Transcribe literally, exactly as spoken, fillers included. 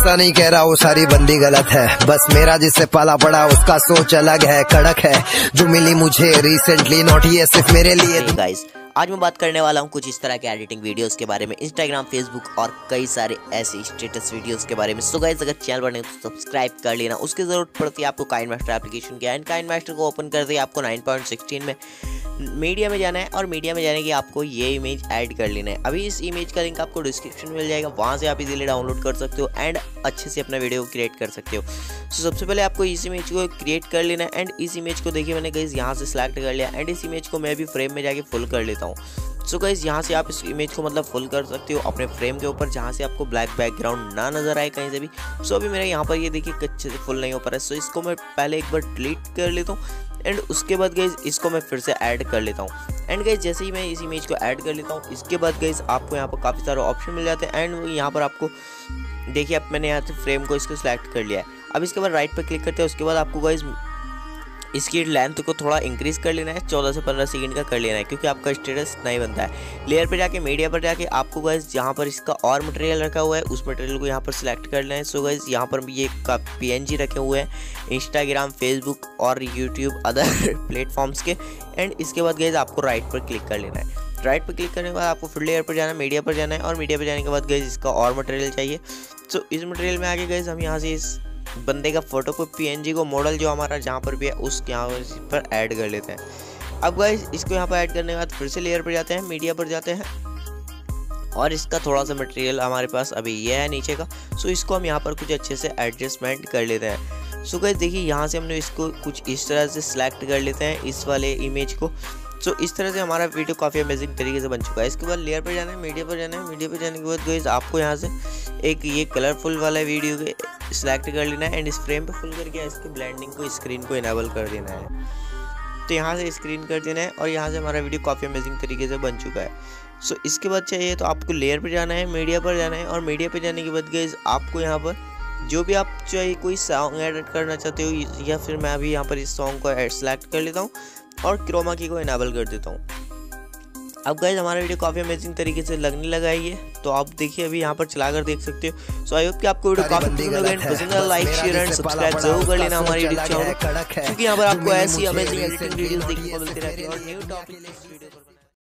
ऐसा नहीं कह रहा वो सारी बंदी गलत है, बस मेरा जिससे पाला पड़ा उसका सोच अलग है, कड़क है जो मिली मुझे रिसेंटली, नॉट ये सिर्फ मेरे लिए। गाइस आज मैं बात करने वाला हूँ कुछ इस तरह के एडिटिंग वीडियोस के बारे में, इंस्टाग्राम, फेसबुक और कई सारे ऐसे स्टेटस वीडियोस के बारे में। सो गाइस अगर चैनल पर नहीं तो सब्सक्राइब कर लेना। उसकी ज़रूरत पड़ती है आपको काइनमास्टर एप्लीकेशन की, एंड काइनमास्टर को ओपन कर दिया आपको नाइन पॉइंट सिक्सटीन में मीडिया में जाना है, और मीडिया में जाने की आपको ये इमेज ऐड कर लेना है। अभी इस इमेज का लिंक आपको डिस्क्रिप्शन में मिल जाएगा, वहाँ से आप इजीली डाउनलोड कर सकते हो एंड अच्छे से अपना वीडियो क्रिएट कर सकते हो। सो सबसे पहले आपको इस इमेज को क्रिएट कर लेना है, एंड इस इमेज को देखिए मैंने गाइस यहाँ से सिलेक्ट कर लिया, एंड इस इमेज को मैं भी फ्रेम में जाके फुल कर लेता हूँ। सो गाइस यहाँ से आप इस इमेज को मतलब फुल कर सकते हो अपने फ्रेम के ऊपर, जहाँ से आपको ब्लैक बैकग्राउंड ना नजर आए कहीं से भी। सो अभी मेरे यहाँ पर ये देखिए अच्छे से फुल नहीं हो पा रहा है, सो इसको मैं पहले एक बार डिलीट कर लेता हूँ, एंड उसके बाद गाइस इसको मैं फिर से ऐड कर लेता हूँ। एंड गाइस जैसे ही मैं इस इमेज को ऐड कर लेता हूँ, इसके बाद गाइस आपको यहाँ पर काफ़ी सारे ऑप्शन मिल जाते हैं, एंड यहाँ पर आपको देखिए अब मैंने यहाँ से फ्रेम को इसको सिलेक्ट कर लिया है। अब इसके बाद राइट पर क्लिक करते हैं, उसके बाद आपको गाइस इसकी लेंथ को थोड़ा इंक्रीज कर लेना है, चौदह से पंद्रह सेकंड का कर लेना है, क्योंकि आपका स्टेटस नहीं बनता है। लेयर पे जाके मीडिया पर जाके आपको गाइस जहाँ पर इसका और मटेरियल रखा हुआ है उस मटेरियल को यहाँ पर सिलेक्ट कर लेना है। सो गाइस यहाँ पर ये का पीएनजी रखे हुए हैं इंस्टाग्राम, फेसबुक और यूट्यूब अदर प्लेटफॉर्म्स के, एंड इसके बाद गाइस आपको राइट पर क्लिक कर लेना है। राइट पर क्लिक करने के बाद आपको फिर लेयर पर जाना है, मीडिया पर जाना है, और मीडिया पर जाने के बाद गाइस इसका और मटेरियल चाहिए। सो इस मटेरियल में आगे गाइस हम यहाँ से इस बंदे का फोटो को पीएनजी को मॉडल जो हमारा जहाँ पर भी है उस यहाँ पर ऐड कर लेते हैं। अब गाइस इसको यहाँ पर ऐड करने के बाद फिर से लेयर पर जाते हैं, मीडिया पर जाते हैं, और इसका थोड़ा सा मटेरियल हमारे पास अभी ये है नीचे का। सो इसको हम यहाँ पर कुछ अच्छे से एडजस्टमेंट कर लेते हैं। सो गाइस देखिए यहाँ से हमने इसको कुछ इस तरह से सिलेक्ट कर लेते हैं इस वाले इमेज को। सो so, इस तरह से हमारा वीडियो काफ़ी अमेजिंग तरीके से बन चुका है। इसके बाद लेयर पर जाना है, मीडिया पर जाना है, मीडिया पर जाने के बाद गाइस आपको यहाँ से एक ये कलरफुल वाला वीडियो के सिलेक्ट कर लेना है, एंड इस फ्रेम पे फुल करके इसकी ब्लेंडिंग को स्क्रीन को इनेबल कर देना है। तो यहाँ से स्क्रीन कर देना है, और यहाँ से हमारा वीडियो काफ़ी अमेजिंग तरीके से बन चुका है। सो so, इसके बाद चाहिए तो आपको लेयर पर जाना है, मीडिया पर जाना है, और मीडिया पर जाने के बाद गाइस आपको यहाँ पर जो भी आप चाहे कोई सॉन्ग एडिट करना चाहते हो, या फिर मैं अभी यहाँ पर इस सॉन्ग को सिलेक्ट कर लेता हूँ और क्रोमा की को इनेबल कर देता हूँ। अब गाइस हमारा वीडियो काफ़ी अमेजिंग तरीके से लगने लगा है ये, तो आप देखिए अभी यहाँ पर चलाकर देख सकते हो। सो आई होप कि आपको वीडियो काफ़ी पसंद लगा, पसंद है लाइक शेयर एंड सब्सक्राइब जरूर कर लेना हमारे यूट्यूब चैनल, क्योंकि यहाँ पर आपको ऐसी अमेजिंग एडिटिंग वीडियोस देखने को मिलती रहती है और न्यू टॉपिक